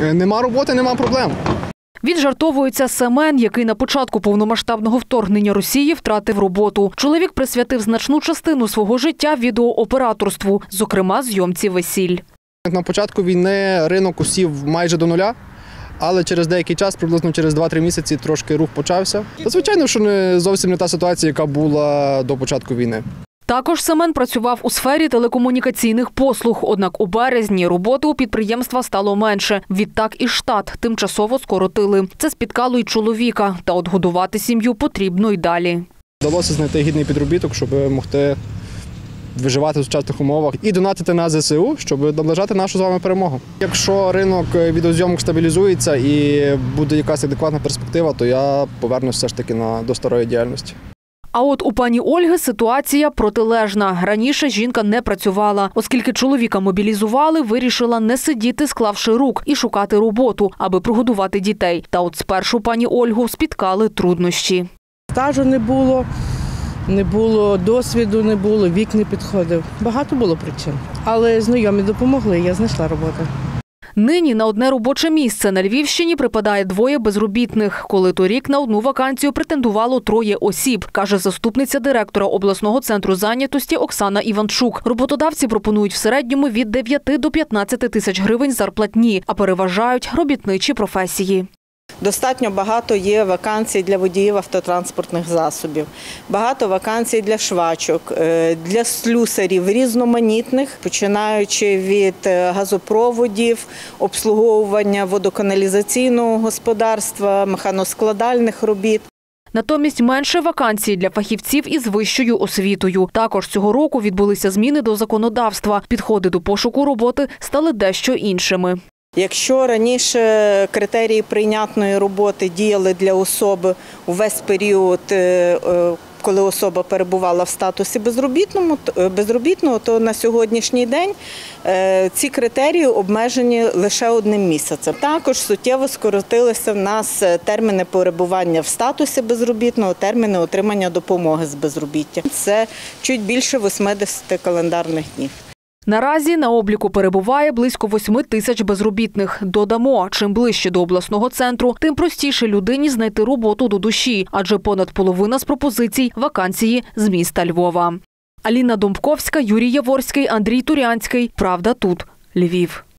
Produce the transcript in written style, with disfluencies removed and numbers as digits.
Нема роботи, нема проблем. Віджартовується Семен, який на початку повномасштабного вторгнення Росії втратив роботу. Чоловік присвятив значну частину свого життя відеооператорству, зокрема зйомці весіль. На початку війни ринок усів майже до нуля, але через деякий час, приблизно через 2-3 місяці, трошки рух почався. Звичайно, що не зовсім не та ситуація, яка була до початку війни. Також Семен працював у сфері телекомунікаційних послуг, однак у березні роботи у підприємства стало менше. Відтак і штат тимчасово скоротили. Це спіткало й чоловіка, та от годувати сім'ю потрібно й далі. Вдалося знайти гідний підробіток, щоб могти виживати в сучасних умовах і донатити на ЗСУ, щоб наближати нашу з вами перемогу. Якщо ринок відеозйомок стабілізується і буде якась адекватна перспектива, то я повернуся все ж таки до старої діяльності. А от у пані Ольги ситуація протилежна. Раніше жінка не працювала. Оскільки чоловіка мобілізували, вирішила не сидіти, склавши рук, і шукати роботу, аби прогодувати дітей. Та от спершу пані Ольгу спіткали труднощі. Стажу не було досвіду, не було, вік не підходив. Багато було причин. Але знайомі допомогли, я знайшла роботу. Нині на одне робоче місце на Львівщині припадає 2 безробітних, коли торік на одну вакансію претендувало 3 осіб, каже заступниця директора обласного центру зайнятості Оксана Іванчук. Роботодавці пропонують в середньому від 9 до 15 тисяч гривень зарплатні, а переважають робітничі професії. Достатньо багато є вакансій для водіїв автотранспортних засобів, багато вакансій для швачок, для слюсарів різноманітних, починаючи від газопроводів, обслуговування водоканалізаційного господарства, механоскладальних робіт. Натомість менше вакансій для фахівців із вищою освітою. Також цього року відбулися зміни до законодавства. Підходи до пошуку роботи стали дещо іншими. Якщо раніше критерії прийнятної роботи діяли для особи увесь період, коли особа перебувала в статусі безробітного, то на сьогоднішній день ці критерії обмежені лише 1 місяцем. Також суттєво скоротилися в нас терміни перебування в статусі безробітного, терміни отримання допомоги з безробіття. Це чуть більше 80 календарних днів. Наразі на обліку перебуває близько 8 тисяч безробітних. Додамо, чим ближче до обласного центру, тим простіше людині знайти роботу до душі, адже понад половина з пропозицій – вакансії з міста Львова. Аліна Домбковська, Юрій Яворський, Андрій Турянський. Правда тут. Львів.